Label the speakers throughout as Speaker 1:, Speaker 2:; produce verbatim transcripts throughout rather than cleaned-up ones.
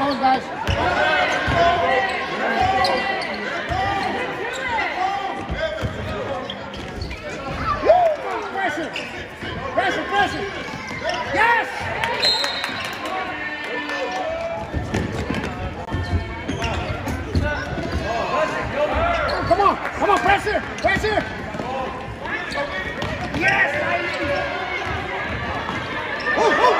Speaker 1: elbows, guys. Pressure. Pressure, pressure. Yes! Come on, come on, pressure, pressure. Yes! Ooh, ooh.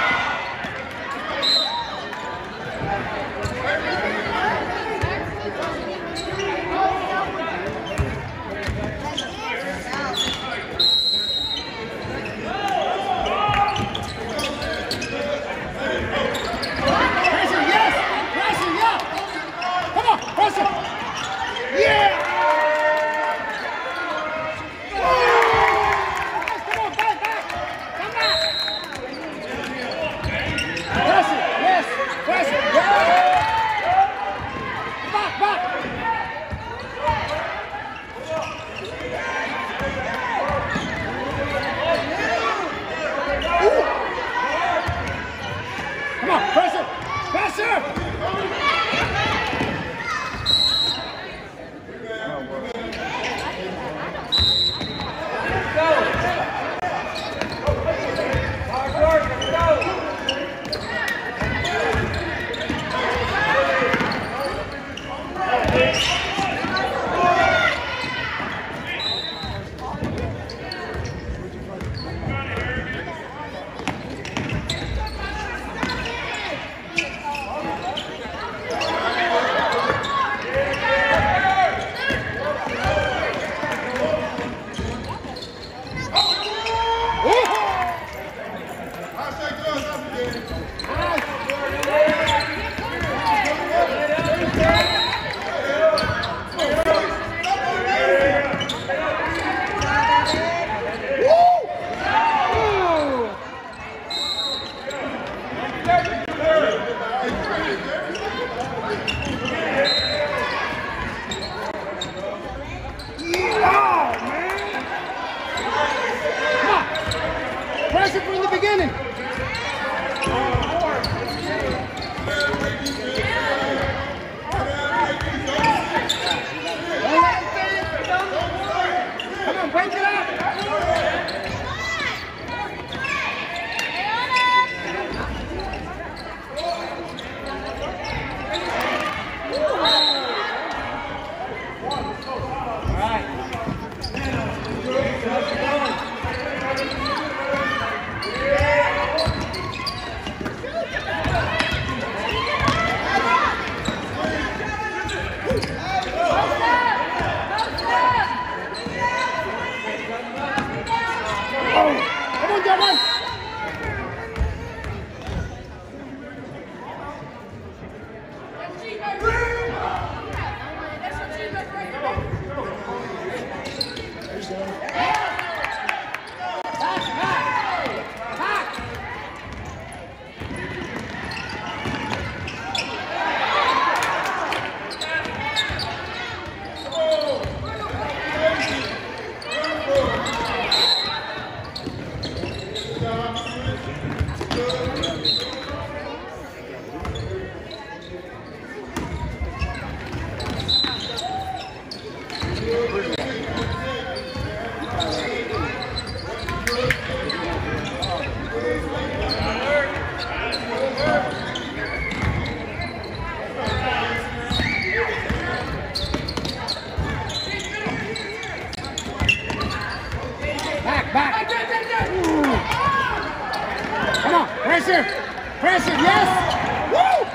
Speaker 1: Pressure! Pressure, yes! Woo!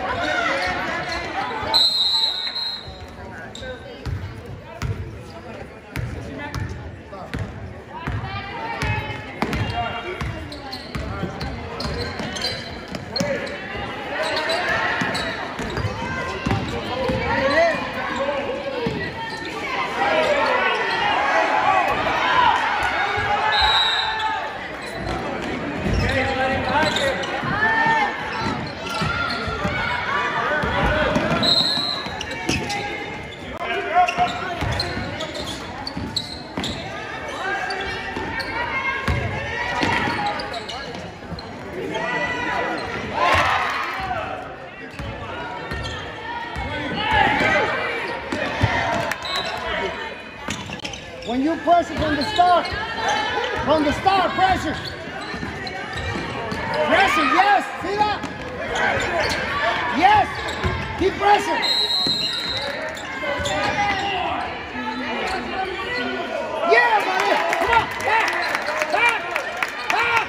Speaker 1: When you pressure from the start, from the start, pressure. Pressure, yes, see that? Yes, keep pressure. Yeah, buddy, come on, back, back, back.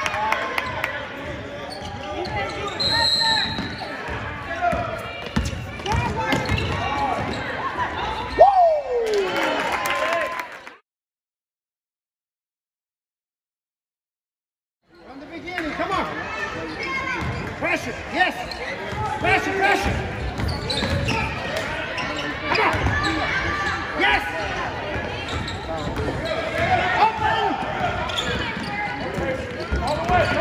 Speaker 1: From the beginning, come on. Pressure, yes. Pressure, pressure. Come on. Yes. Open. All the way,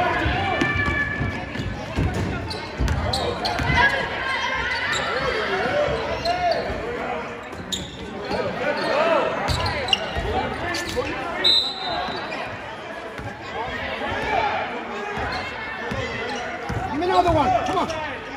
Speaker 1: Give me another one. Come on.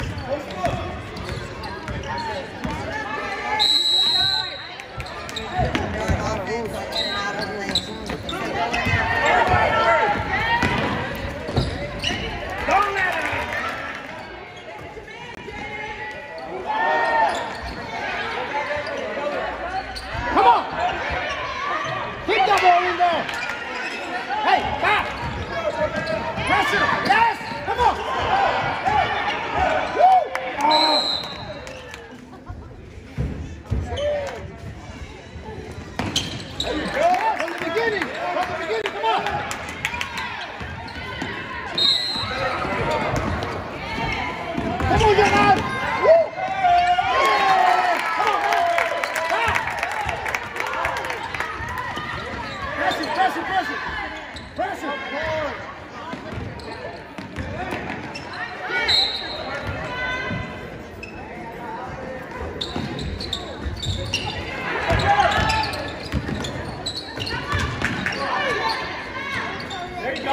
Speaker 1: Come on. Keep the ball in there. Hey, back. Pressure. Yes. Come on. Woo. Oh. There you go. From the beginning. From the beginning. Come on. Come on, get out. Woo. Yeah. Come on, man. Back. Pressure, pressure, pressure. Pressure. There you go.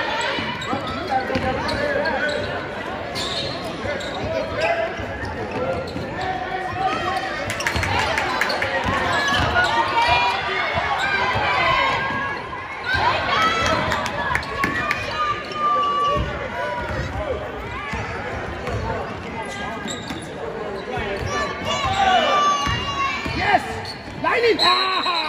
Speaker 1: Yes! Line it! Ah!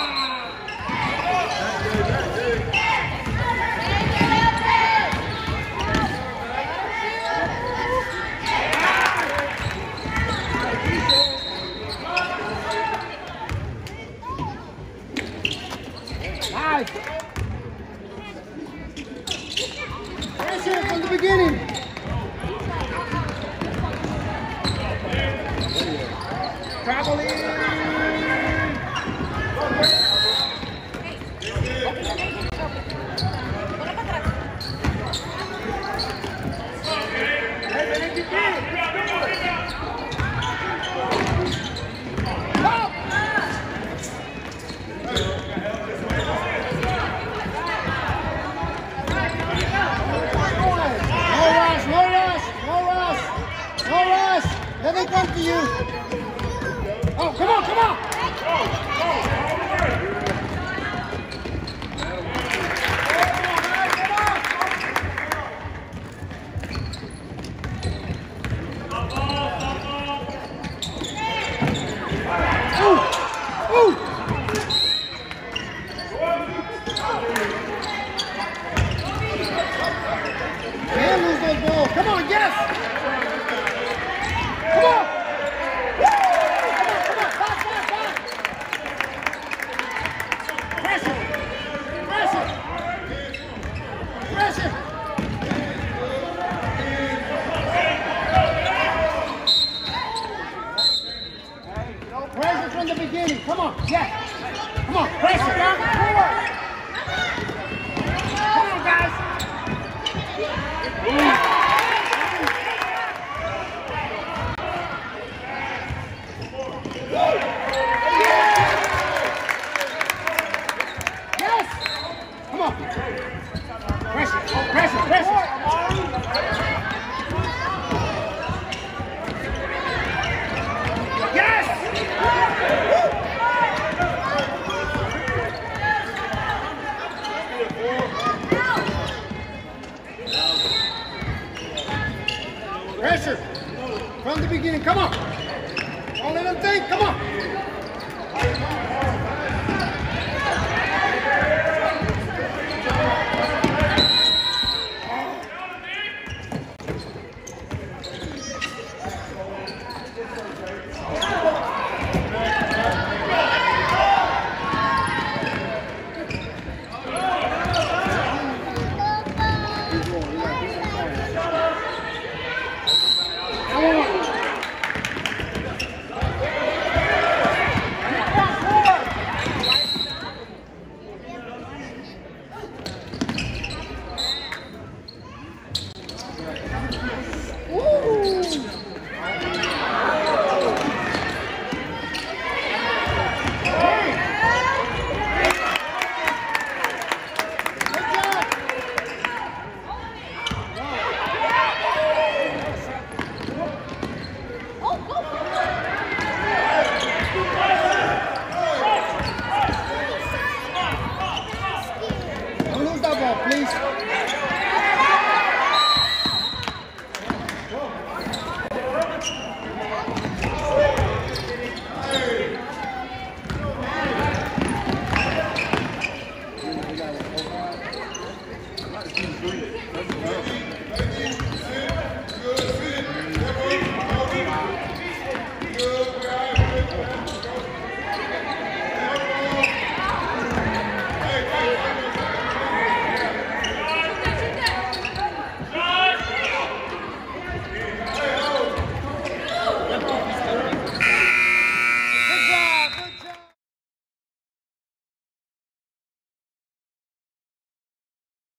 Speaker 1: Nice! Pressure from the beginning! Traveling! Let me come to you. Oh, come on, come on. Ooh, ooh. Can't lose those balls. Come on, yes. Come on! Woo! Pressure. From the beginning. Come on. Don't let them think. Come on.